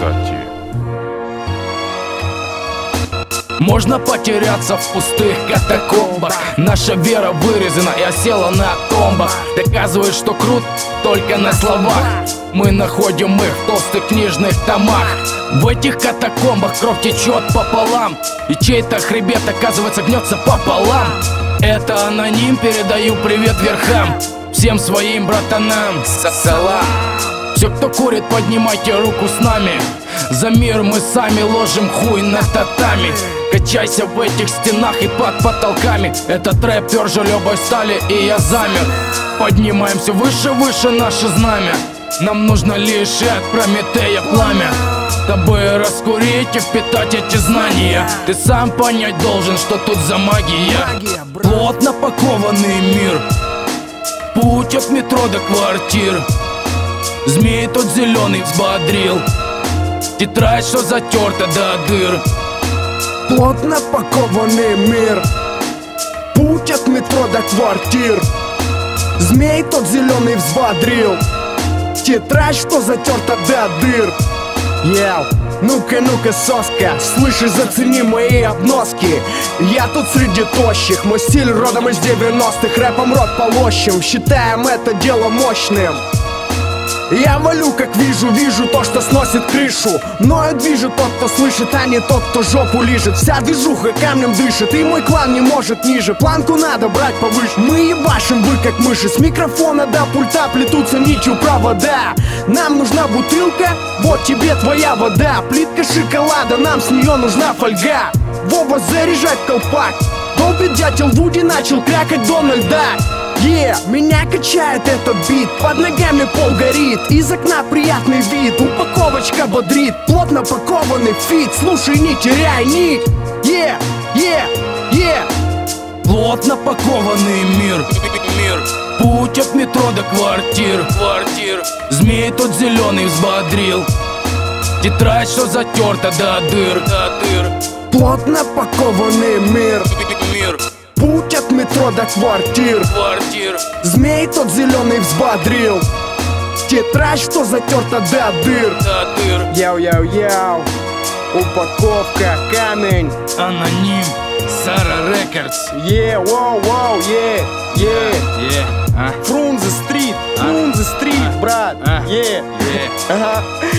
кстати. Можно потеряться в пустых катакомбах. Наша вера вырезана и осела на томбах. Доказывает, что крут только на словах. Мы находим их в толстых книжных томах. В этих катакомбах кровь течет пополам, и чей-то хребет, оказывается, гнется пополам. Это аноним, передаю привет верхам, всем своим братанам салам. Все, кто курит, поднимайте руку с нами. За мир мы сами ложим хуй на татами. Качайся в этих стенах и под потолками. Этот рэп тверже любой стали, и я замер. Поднимаемся выше, выше наше знамя. Нам нужно лишь от Прометея пламя, чтобы раскурить и впитать эти знания. Ты сам понять должен, что тут за магия. Плотно пакованный мир, путь от метро до квартир. Змей тот зеленый взбодрил, тетрадь, что затерта до дыр. Плотно пакованный мир, путь от метро до квартир. Змей тот зеленый взбодрил, тетрадь, что затерта до дыр. Ел, ну-ка, ну-ка, соска, слышишь, зацени мои обноски. Я тут среди тощих, мой стиль родом из 90-х. Рэпом рот полощем, считаем это дело мощным. Я валю, как вижу то, что сносит крышу. Но я движу тот, кто слышит, а не тот, кто жопу лижет. Вся движуха камнем дышит, и мой клан не может ниже. Планку надо брать повыше. Мы ебашим, вы как мыши. С микрофона до пульта плетутся нитью провода. Нам нужна бутылка, вот тебе твоя вода. Плитка шоколада, нам с нее нужна фольга. Вова, заряжать колпак. Долбит дятел Вуди, начал крякать Дональда. Меня качает этот бит, под ногами пол горит, из окна приятный вид, упаковочка бодрит, плотно пакованный фит, слушай, не теряй нить. Плотно пакованный мир, путь от метро до квартир. Змей тот зеленый взбодрил, тетрадь, что затерта до дыр. Плотно пакованный мир, путь от метро до квартир. Змей тот зеленый взбодрил, тетрадь, что затерта до дыр. Яу-яу-яу, упаковка, камень. Аноним, Сара Рекордс. Воу-воу, Фрунзе стрит, брат. Ага.